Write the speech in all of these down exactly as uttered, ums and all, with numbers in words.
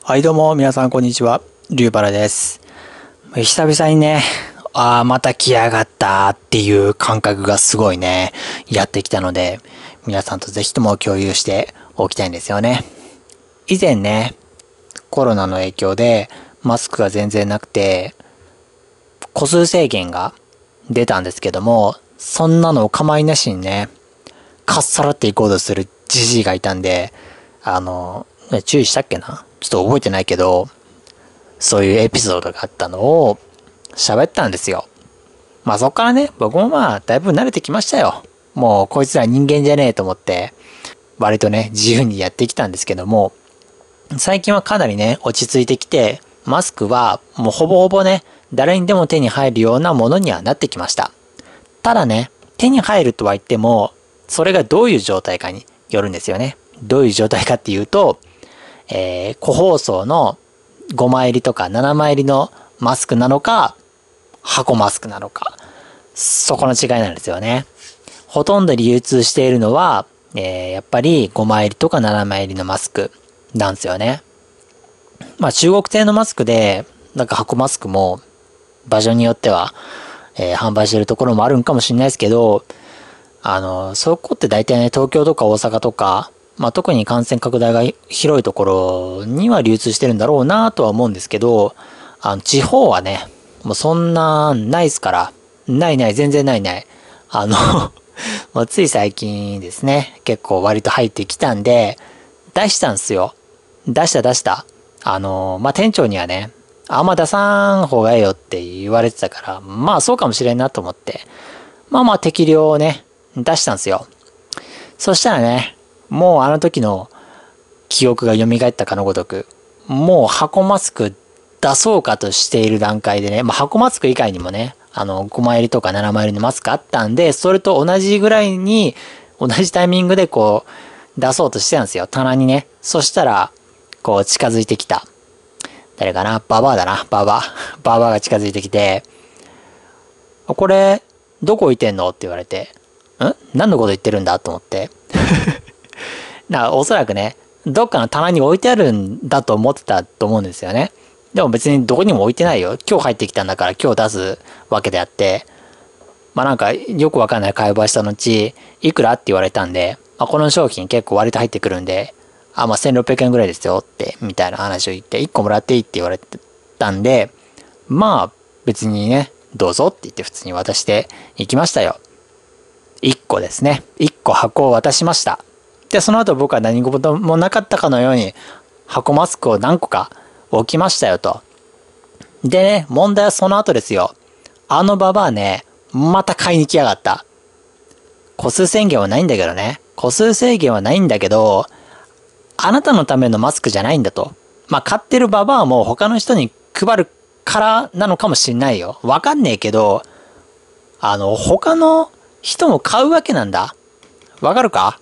はいどうも皆さんこんにちは、リュウバラです。久々にね、ああまた来やがったっていう感覚がすごいね、やってきたので、皆さんとぜひとも共有しておきたいんですよね。以前ね、コロナの影響でマスクが全然なくて、個数制限が出たんですけども、そんなのお構いなしにね、かっさらっていこうとするジジイがいたんで、あの、注意したっけなちょっと覚えてないけど、そういうエピソードがあったのを喋ったんですよ。まあそっからね、僕もまあだいぶ慣れてきましたよ。もうこいつら人間じゃねえと思って、割とね、自由にやってきたんですけども、最近はかなりね、落ち着いてきて、マスクはもうほぼほぼね、誰にでも手に入るようなものにはなってきました。ただね、手に入るとは言っても、それがどういう状態かによるんですよね。どういう状態かっていうと、えー、個包装のごまい入りとかななまい入りのマスクなのか、箱マスクなのか、そこの違いなんですよね。ほとんど流通しているのは、えー、やっぱりごまい入りとかななまい入りのマスクなんですよね。まあ中国製のマスクで、なんか箱マスクも場所によっては、えー、販売してるところもあるんかもしれないですけど、あの、そこって大体ね、東京とか大阪とか、まあ特に感染拡大が広いところには流通してるんだろうなとは思うんですけど、あの、地方はね、もうそんな、ないっすから。ないない、全然ないない。あのもうつい最近ですね、結構割と入ってきたんで、出したんすよ。出した出した。あの、まあ、店長にはね、あんま出さん方がええよって言われてたから、まあそうかもしれんなと思って、まあまあ適量をね、出したんすよ。そしたらね、もうあの時の記憶が蘇ったかのごとく、もう箱マスク出そうかとしている段階でね、まあ、箱マスク以外にもね、あの、ごまい入りとかななまい入りのマスクあったんで、それと同じぐらいに、同じタイミングでこう、出そうとしてたんですよ。棚にね。そしたら、こう、近づいてきた。誰かなババアだな。ババア。ババアが近づいてきて、これ、どこ置いてんのって言われて、ん何のこと言ってるんだと思って。な、おそらくね、どっかの棚に置いてあるんだと思ってたと思うんですよね。でも別にどこにも置いてないよ。今日入ってきたんだから今日出すわけであって、まあなんかよくわかんない会話した後、いくらって言われたんで、まあ、この商品結構割と入ってくるんで、あ、まあせんろっぴゃくえんぐらいですよって、みたいな話を言って、いっこもらっていいって言われてたんで、まあ別にね、どうぞって言って普通に渡していきましたよ。いっこですね。いっこ箱を渡しました。で、その後僕は何事もなかったかのように箱マスクを何個か置きましたよと。でね、問題はその後ですよ。あのババアね、また買いに来やがった。個数制限はないんだけどね。個数制限はないんだけど、あなたのためのマスクじゃないんだと。まあ、買ってるババアも他の人に配るからなのかもしんないよ。わかんねえけど、あの、他の人も買うわけなんだ。わかるか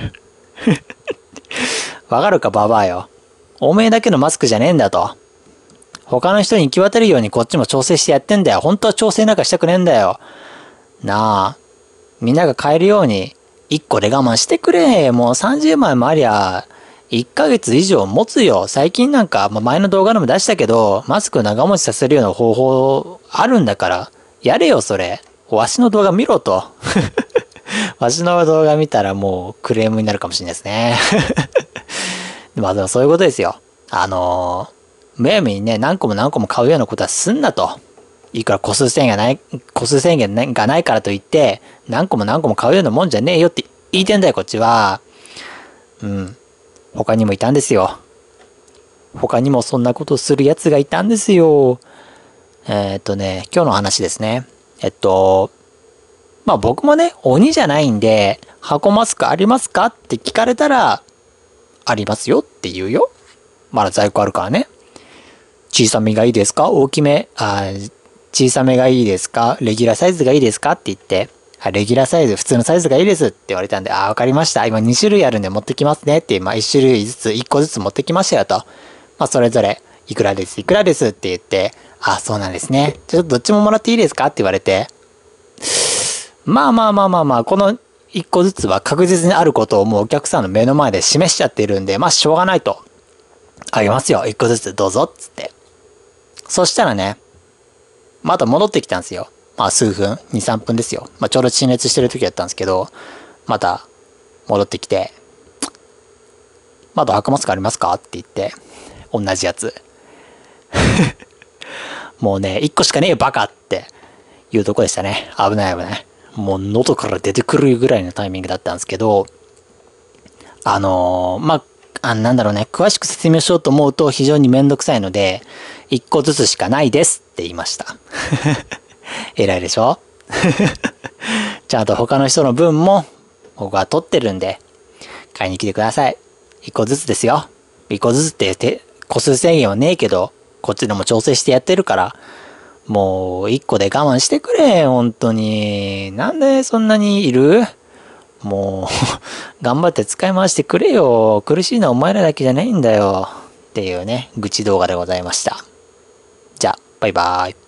わかるかババアよ。おめえだけのマスクじゃねえんだと。他の人に行き渡るようにこっちも調整してやってんだよ。本当は調整なんかしたくねえんだよ。なあ。みんなが買えるように、いっこで我慢してくれ。もうさんじゅうまいもありゃ、いっかげつ以上持つよ。最近なんか、まあ、前の動画でも出したけど、マスク長持ちさせるような方法あるんだから、やれよそれ。わしの動画見ろと。わしの動画見たらもうクレームになるかもしれないですね。まあでもそういうことですよ。あのー、むやみにね、何個も何個も買うようなことはすんなと。いくら個数制限がない、個数制限がないからといって、何個も何個も買うようなもんじゃねえよって言いてんだよ、こっちは。うん。他にもいたんですよ。他にもそんなことする奴がいたんですよ。えー、っとね、今日の話ですね。えっと、まあ僕もね、鬼じゃないんで、箱マスクありますかって聞かれたら、ありますよって言うよ。まだ在庫あるからね。小さめがいいですか大きめ、あ、小さめがいいですかレギュラーサイズがいいですかって言って、あ、レギュラーサイズ、普通のサイズがいいですって言われたんで、あ、わかりました。今にしゅるいあるんで持ってきますねって、まあいち種類ずつ、いっこずつ持ってきましたよと。まあそれぞれ、いくらです、いくらですって言って、あ、そうなんですね。ちょっとどっちももらっていいですかって言われて、まあまあまあまあまあ、このいっこずつは確実にあることをもうお客さんの目の前で示しちゃってるんで、まあしょうがないと。 あげますよ。一個ずつどうぞ。っつって。そしたらね、また戻ってきたんですよ。まあ数分、に、さんぷんですよ。まあちょうど陳列してる時だったんですけど、また戻ってきて、まだ赤マスクありますかって言って、同じやつ。もうね、一個しかねえよバカっていうとこでしたね。危ない危ない。もう喉から出てくるぐらいのタイミングだったんですけど、あのー、まあ、あ、なんだろうね、詳しく説明しようと思うと非常にめんどくさいので、一個ずつしかないですって言いました。偉いでしょ。ちゃんと他の人の分も僕は取ってるんで、買いに来てください。一個ずつですよ。一個ずつって言って、個数制限はねえけど、こっちでも調整してやってるから、もう一個で我慢してくれ、本当に。なんでそんなにいる？もう、頑張って使い回してくれよ。苦しいのはお前らだけじゃないんだよ。っていうね、愚痴動画でございました。じゃあ、バイバーイ。